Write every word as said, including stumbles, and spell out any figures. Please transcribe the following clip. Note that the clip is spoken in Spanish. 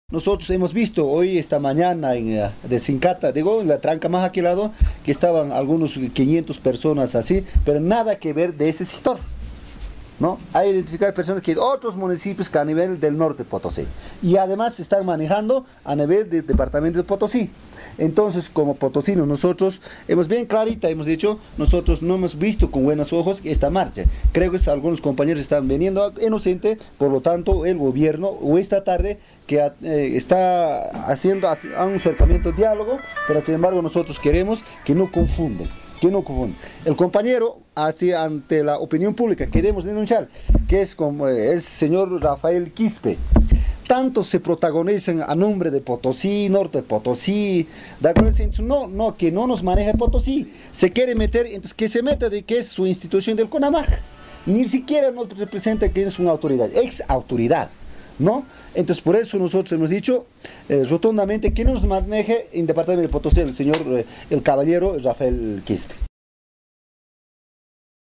Nosotros hemos visto hoy, esta mañana, en eh, de Sincata, digo, en la tranca más aquí al lado, que estaban algunos quinientas personas así, pero nada que ver de ese sector, ¿no? Hay identificadas personas que de otros municipios que a nivel del norte de Potosí, y además se están manejando a nivel del departamento de Potosí. Entonces, como potosinos, nosotros hemos bien clarita, hemos dicho, nosotros no hemos visto con buenos ojos esta marcha. Creo que algunos compañeros están veniendo inocentes, por lo tanto, el gobierno, o esta tarde, que eh, está haciendo un acercamiento, diálogo, pero sin embargo nosotros queremos que no confunden. Que no confunden. El compañero, así ante la opinión pública, queremos denunciar, que es como eh, el señor Rafael Quispe. Tanto se protagonizan a nombre de Potosí, norte de Potosí, ¿de acuerdo? Entonces, no, no, que no nos maneja Potosí, se quiere meter, entonces que se meta de que es su institución del CONAMAJ, ni siquiera nos representa que es una autoridad, ex autoridad, ¿no? Entonces por eso nosotros hemos dicho eh, rotundamente que no nos maneje en el departamento de Potosí el señor, eh, el caballero Rafael Quispe.